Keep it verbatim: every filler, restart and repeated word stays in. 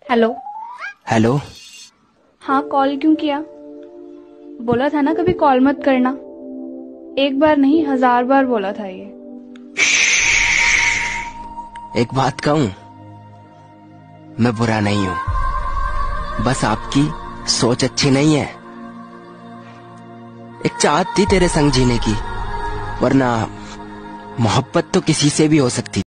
Hello. Hello. हाँ, call क्यों किया? बोला था ना कभी कॉल मत करना। एक बार नहीं हजार बार बोला था ये। एक बात कहूं, मैं बुरा नहीं हूं, बस आपकी सोच अच्छी नहीं है। एक चाहत थी तेरे संग जीने की, वरना मोहब्बत तो किसी से भी हो सकती।